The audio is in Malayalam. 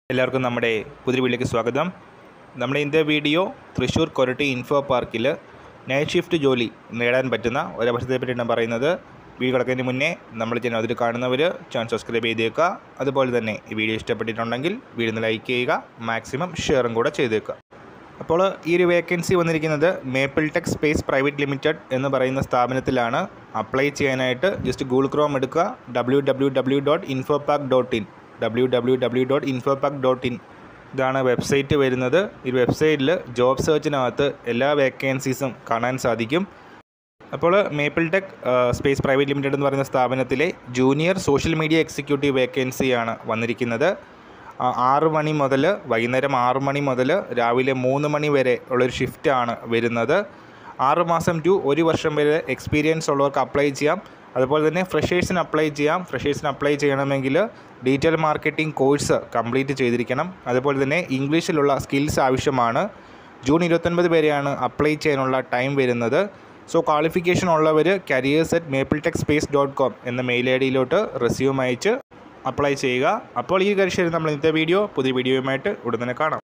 എല്ലാവർക്കും നമ്മുടെ പുതിയ വീഡിയോയിലേക്ക് സ്വാഗതം. നമ്മുടെ ഇന്നത്തെ വീഡിയോ തൃശ്ശൂർ കൊരട്ടി ഇൻഫോ പാർക്കിൽ നൈറ്റ് ഷിഫ്റ്റ് ജോലി നേടാൻ പറ്റുന്ന ഒരവസരത്തെ പറ്റിയാണ് പറയുന്നത്. വീഡിയോ കിടക്കുന്നതിന് മുന്നേ നമ്മൾ ചാനൽ അതിൽ കാണുന്നവർ ചാനൽ സബ്സ്ക്രൈബ് ചെയ്തേക്കുക. അതുപോലെ തന്നെ ഈ വീഡിയോ ഇഷ്ടപ്പെട്ടിട്ടുണ്ടെങ്കിൽ വീഡിയോ ഒന്ന് ലൈക്ക് ചെയ്യുക, മാക്സിമം ഷെയറും കൂടെ ചെയ്തേക്കുക. അപ്പോൾ ഈ ഒരു വേക്കൻസി വന്നിരിക്കുന്നത് maple tech space private limited എന്ന് പറയുന്ന സ്ഥാപനത്തിലാണ്. അപ്ലൈ ചെയ്യാനായിട്ട് ജസ്റ്റ് ഗൂഗിൾ ക്രോം എടുക്കുക, www.infopark.in www.infopark.in ഇതാണ് വെബ്സൈറ്റ് വരുന്നത്. ഈ വെബ്സൈറ്റിൽ ജോബ് സെർച്ചിനകത്ത് എല്ലാ വേക്കൻസീസും കാണാൻ സാധിക്കും. അപ്പോൾ maple tech space private limited എന്ന് പറയുന്ന സ്ഥാപനത്തിലെ ജൂനിയർ സോഷ്യൽ മീഡിയ എക്സിക്യൂട്ടീവ് വേക്കൻസിയാണ് വന്നിരിക്കുന്നത്. 6 മണി മുതൽ വൈകുന്നേരം 6 മണി മുതൽ രാവിലെ 3 മണി വരെ ഉള്ളൊരു ഷിഫ്റ്റാണ് വരുന്നത്. 6 മാസം ടു 1 വർഷം വരെ എക്സ്പീരിയൻസ് ഉള്ളവർക്ക് അപ്ലൈ ചെയ്യാം. അതുപോലെ തന്നെ ഫ്രഷേഴ്സിന് അപ്ലൈ ചെയ്യാം. ഫ്രഷേഴ്സിന് അപ്ലൈ ചെയ്യണമെങ്കിൽ ഡിജിറ്റൽ മാർക്കറ്റിംഗ് കോഴ്സ് കംപ്ലീറ്റ് ചെയ്തിരിക്കണം. അതുപോലെ തന്നെ ഇംഗ്ലീഷിലുള്ള സ്കിൽസ് ആവശ്യമാണ്. ജൂൺ 29 വരെയാണ് അപ്ലൈ ചെയ്യാനുള്ള ടൈം വരുന്നത്. സോ ക്വാളിഫിക്കേഷൻ ഉള്ളവർ careers@mapletechspace.com എന്ന മെയിൽ ഐ ഡിയിലോട്ട് റെസ്യൂം അയച്ച് അപ്ലൈ ചെയ്യുക. അപ്പോൾ ഈ കാര്യം നമ്മൾ ഇന്നത്തെ പുതിയ വീഡിയോയുമായിട്ട് ഉടൻ തന്നെ കാണാം.